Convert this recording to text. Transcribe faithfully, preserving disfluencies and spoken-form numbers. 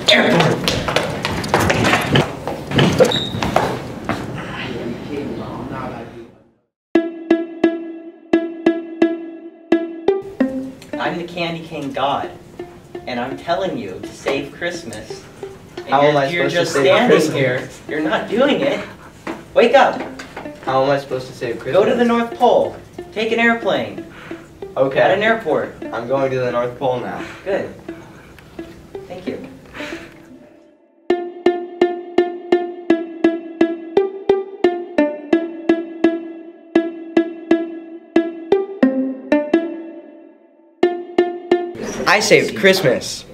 I'm the Candy Cane God, and I'm telling you to save Christmas. And How you're, am I you're supposed just to save standing Christmas? here. You're not doing it. Wake up. How am I supposed to save Christmas? Go to the North Pole. Take an airplane. Okay. At an airport. I'm going to the North Pole now. Good. Thank you. I saved Christmas.